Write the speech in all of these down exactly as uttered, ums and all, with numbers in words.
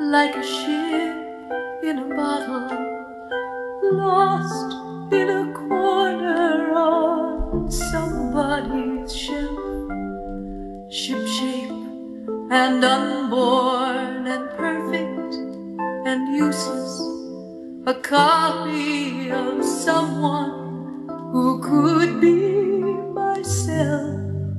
like a ship in a bottle, lost in a corner on somebody's shelf, shipshape and unborn and perfect and useless, a copy of someone who could be myself.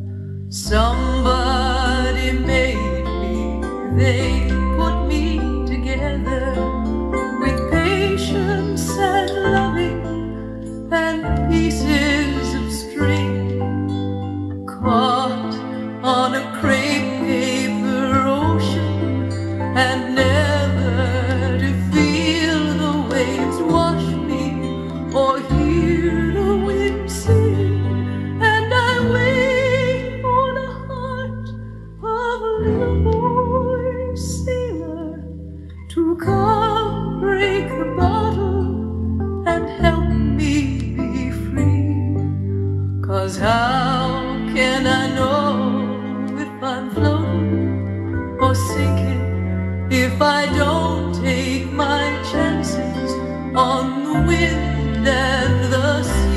Somebody made me, they put me together with patience and loving and pieces of string, caught on a crepe paper ocean, and never to feel the waves wash me or hear the wind sing. And I wait for the heart of a little boy sailor to come break the bottle and help me be free. 'Cause how can I know if I'm floating or sinking if I don't take my chances on the wind and the sea?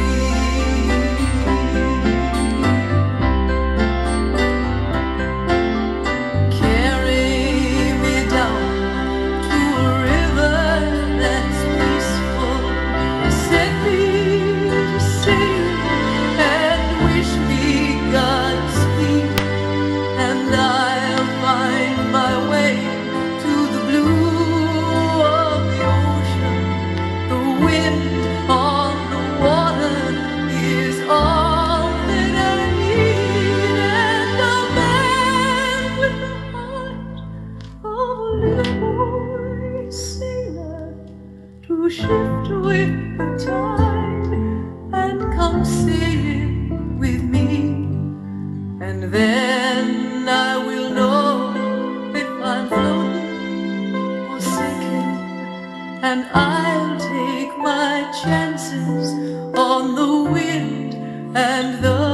To shift with the tide and come sailing with me, and then I will know if I'm floating or sinking, and I'll take my chances on the wind and the